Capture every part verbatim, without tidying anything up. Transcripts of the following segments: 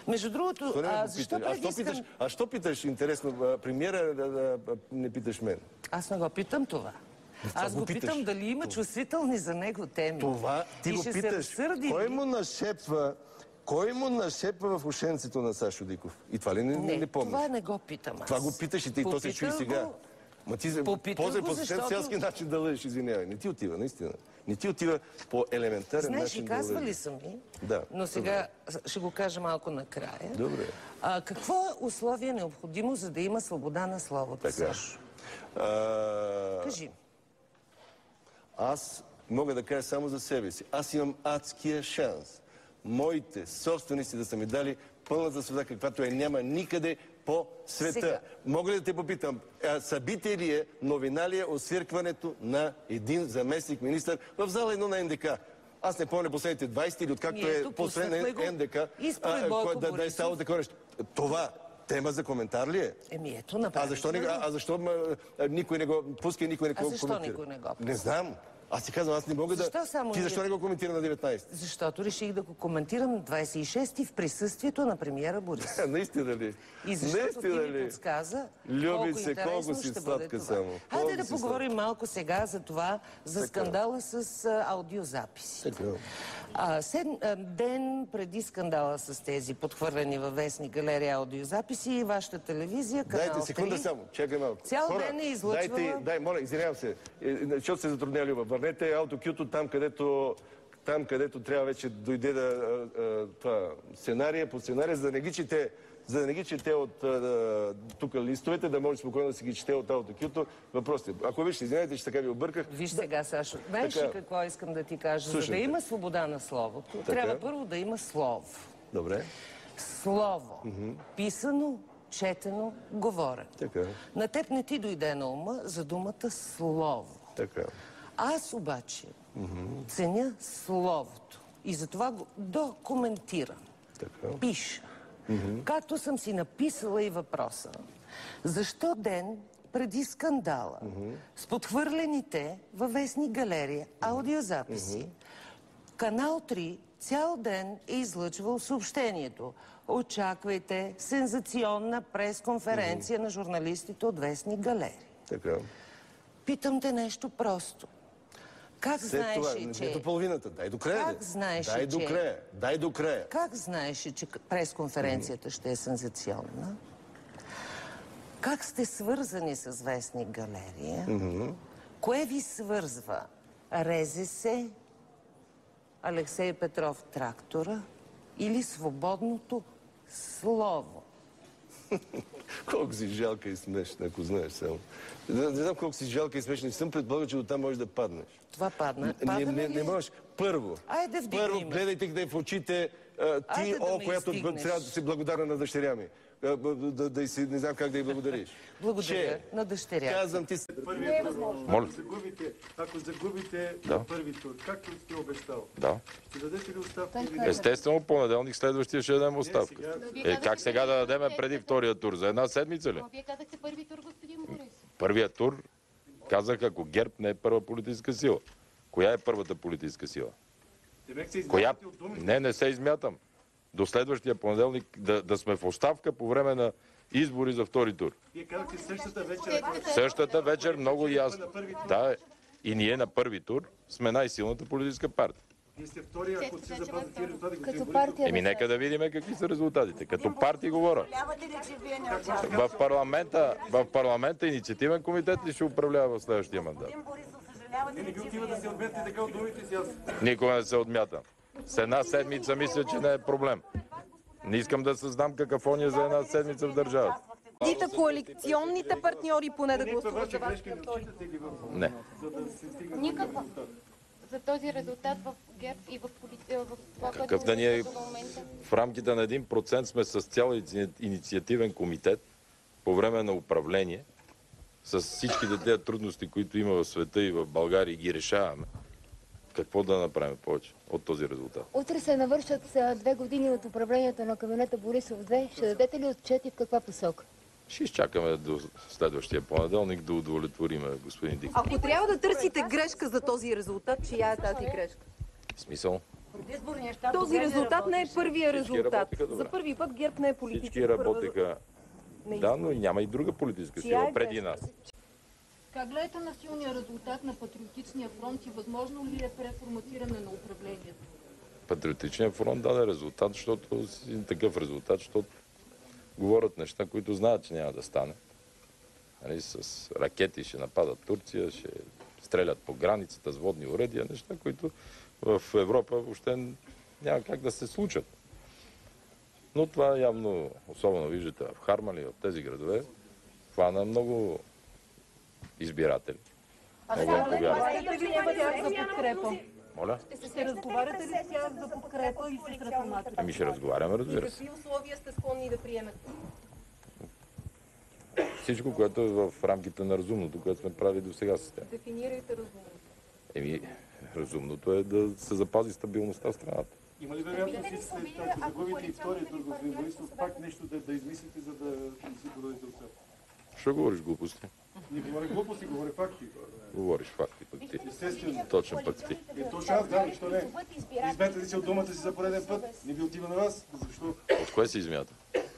Между другото, Що не ме а, попиташ? защо А що предискам... питаш, а що питаш интересно, а, премиера, да, да, да, не питаш мен? Аз не го питам това. Аз го го питаш. питам дали има чувствителни за него теми. Това ти И го ще питаш. се разсърди Кой ли? му нашепва, кой му нашепва в ушенцето на Сашо Диков? И това ли не, не, Не, не помниш? това не го питам аз. Това го питаш и ти, то се чуи Попитах сега. го. Ма ти Попитах после го, по съвсем защото- селски начин да лъжеш, извинявай. Не ти отива, наистина. Не ти отива по елементарен Знаеш, начин и да казвали лъжеш. съм ми, Да, но сега ще го кажа малко накрая. Добре. А, какво е условие необходимо, за да има свобода на словото, Така. Сашо? А, Кажи. Аз мога да кажа само за себе си. Аз имам адския шанс. Моите собственици да са ми дали пълната свобода, каквато е няма никъде по света. Сега. Мога ли да те попитам, а, събитие ли е, новина ли е освиркването на един заместник министър в зала едно на Н Д К? Аз не помня последните двайсет или откакто Ние е тук последен пуснахме го. Н Д К, И според Бойко да, да е Борисов. стало такова нещо. Това тема за коментар ли е? Еми ето, направи. А защо, не, а, а защо ма, а, никой не го пуска и никой не го А коментира? защо никой не го пуска? Не знам. Аз ти казвам, аз не мога Защо да... само Ти защо ние- не го коментира на деветнайсети? Защото реших да го коментирам на двайсет и шести в присъствието на премиера Борисов. Наистина ли? И защото ти Наистина ми ли? подсказа Люби колко се, интересно колко си ще бъде сладка това. само. Хайде Колко да си поговорим малко сега за това, за Така. скандала с а, аудиозаписи. Така. А, сед, а, ден преди скандала с тези подхвърлени във вестник галерия аудиозаписи, вашата телевизия, канал Дайте секунда три, само, чакай малко. Цял Хора, ден е излъчвала... Дайте, дай, моля, извинявам се, е, защото се затрудня Люба. Върнете аутокюто там, където там, където трябва вече дойде да, а, а, това, сценария по сценария, за да не ги чете, за да не ги чете от а, тук листовете, да може спокойно да си ги чете от аутокюто. Въпросите. Ако вижте, извинявайте, че така ви обърках. Виж сега, Сашо, знаеш ли Така. какво искам да ти кажа? За Слушайте. да има свобода на словото, трябва първо да има слово. Добре. Слово. Писано, четено, говорено. Така. На теб не ти дойде на ума за думата слово. Така. Аз обаче ценя словото. И затова го документирам. Така. Пиша. Както съм си написала и въпроса. Защо ден преди скандала с подхвърлените във вестник галерия аудиозаписи, Канал три цял ден е излъчвал съобщението: очаквайте сензационна пресконференция на журналистите от вестник галерия. Така. Питам те нещо просто. Как След това, знаеше, не че... до половината, дай до края. Как де. знаеше, дай до че- края, дай до края. Как знаеше, че пресконференцията ще е сензационна? Как сте свързани с вестник галерия? Кое ви свързва? Резе се, Алексей Петров трактора или свободното слово? Колко си жалка и смешна, ако знаеш само. Не, не знам колко си жалка и смешна. Не съм предполагал, че до там можеш да паднеш. Това падна. Не, Падаме не, ли? не можеш. Първо. Айде, вдигни Първо, ме. гледайте къде в очите а, ти, Айде да о, ме която издигнеш. трябва да си благодарна на дъщеря ми. А, да, да, да, си, не знам как да й благодариш. Благодаря Че, на дъщеря. Казвам ти... Първият тур. Моля. Ако загубите, ако загубите Да. на първи тур, както сте обещал, Да. ще дадете ли оставка или не? Естествено, понеделник следващия ще дадем Не, оставка. сега Е, как сега да дадем преди втория тур? За една седмица ли? Но вие казахте първи тур, господин Борисов. Първият тур, казах, ако ГЕРБ не е първа политическа сила. Коя е първата политическа сила? Демек се Коя? измятате от думите. Не, не се измятам. До следващия понеделник да, да сме в оставка по време на избори за втори тур. Вие казахте същата вечер, ако Същата вечер много ясно. на първи тур. Да, и ние на първи тур сме най-силната политическа партия. Вие сте втори, ако се запазите резултати, господин Като Борисов. партия Еми, нека да видим какви са резултатите. Като партия говоря. В парламента, в парламента инициативен комитет ли ще управлява в следващия мандат? Не, не ви отива да се отметите така от думите си. Аз Никога не се отмятам. С една седмица мисля, че не е проблем. Не искам да създам какафония за една седмица в държавата. Дите коалиционните партньори поне да никаква гласуват за ваша вас. грешка не отчитате ли в... Не. За да се стигне... Никаква. За този резултат в ГЕРБ и в, полиция, в това, Какъв което да ни е... до момента. В рамките на един процент сме с цял иници- инициативен комитет по време на управление, с всичките тези трудности, които има в света и в България, и ги решаваме. Какво да направим повече от този резултат? Утре се навършат а, две години от управлението на кабинета Борисов две. Ще дадете ли отчет и в каква посока? Ще изчакаме до следващия понеделник да удовлетвориме господин Диков. Ако трябва да търсите грешка за този резултат, чия е тази грешка? В смисъл? Този резултат не е първия Всички резултат. работиха добре. За първи път ГЕРБ не е политическа. Всички работеха. Да, но и няма и друга политическа Чия сила е преди грешката? нас. Как гледате на силния резултат на Патриотичния фронт и възможно ли е преформатиране на управлението? Патриотичният фронт даде резултат, защото си такъв резултат, защото говорят неща, които знаят, че няма да стане. Нали, с ракети ще нападат Турция, ще стрелят по границата с водни оръдия, неща, които в Европа въобще няма как да се случат. Но това явно, особено виждате в Хармали, в тези градове, хвана много избиратели. Много им повярват. Ще приемате за подкрепа. Моля? Ще разговаряте ли с тях за подкрепа и с реформаторите? Ами ще разговаряме, И разбира се. какви условия сте склонни да приемете? Всичко, което е в рамките на разумното, което сме правили до сега система. Дефинирайте разумно. Еми, разумното е да се запази стабилността в страната. Има ли вероятност, след като загубите и втория тур, господин Борисов, пак нещо да, да измислите, за да си продадете оцелка? Що говориш глупости? Не говоря глупости, говоря факти. Говориш факти пък ти. Естествено. Точно пък ти. Е, точно аз знам, защо не? Измете ли си от думата си за пореден път? Не ви отива на вас. Защо? От кое се измята?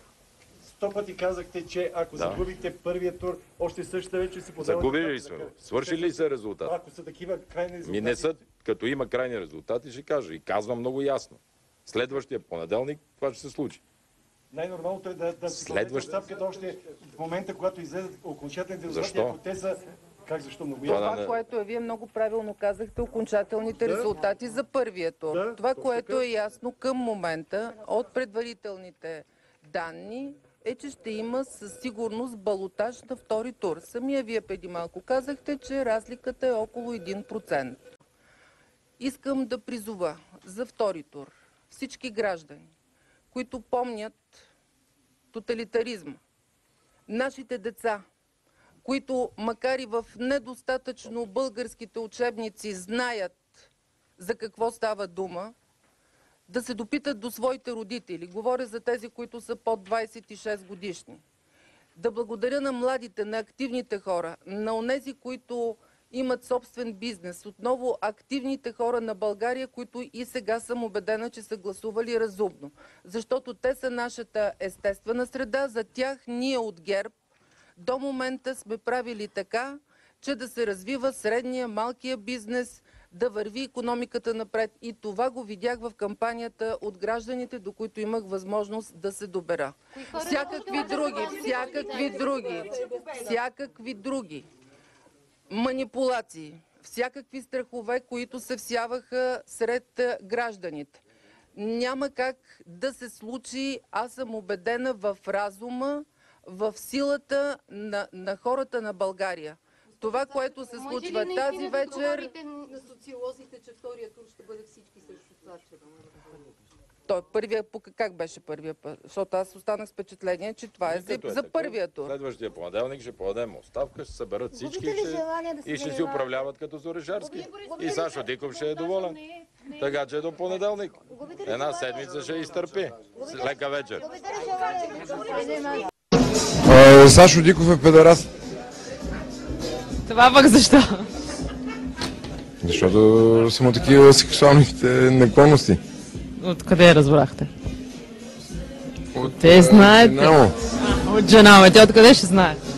Сто пъти казахте, че ако Да. загубите първия тур, още същата вече си подавате... Загубили ли сме го? Свърши ли се резултат? Ако са такива крайни резултати... Ми не са, като има крайни резултати, ще кажа. И казвам много ясно. Следващия понеделник това ще се случи. Най-нормалното е да, да си подадете Следващ- оставката още в момента, когато излезат окончателните резултати, Защо? ако те са... Как защо? Много Това ясно. да Това, не- което е, вие много правилно казахте, окончателните Да. резултати за първия тур. Да, Това, точно което така. е ясно към момента от предварителните данни, е, че ще има със сигурност балотаж на втори тур. Самия вие преди малко казахте, че разликата е около един процент. Искам да призова за втори тур всички граждани, които помнят тоталитаризма, нашите деца, които макар и в недостатъчно българските учебници знаят за какво става дума, да се допитат до своите родители. Говоря за тези, които са под двадесет и шест годишни. Да благодаря на младите, на активните хора, на онези, които имат собствен бизнес. Отново активните хора на България, които и сега съм убедена, че са гласували разумно. Защото те са нашата естествена среда. За тях ние от ГЕРБ до момента сме правили така, че да се развива средния, малкия бизнес, да върви икономиката напред. И това го видях в кампанията от гражданите, до които имах възможност да се добера. Всякакви други, всякакви други, всякакви други манипулации, всякакви страхове, които се всяваха сред гражданите. Няма как да се случи, аз съм убедена в разума, в силата на, на хората на България. Това, което се случва тази вечер... На социолозите, че втория тур ще бъде всички срещу Цачева. Той първия, как беше първия път? Защото аз останах с впечатление, че това е за, Като е за така, първия тур. Следващия понеделник ще подадем оставка, ще съберат всички Губите ли ще- желание да се и ще си занимавате? управляват като Зорешарски. И Сашо Диков ще е доволен. Така че до понеделник. Една седмица ще изтърпи. Лека вечер. А, Сашо Диков е педераст. Това пък защо? Защото са му такива сексуалните наклонности. Откъде я разбрахте? От, Те а, знаете. жена му. От жена, ме, тя откъде ще знае?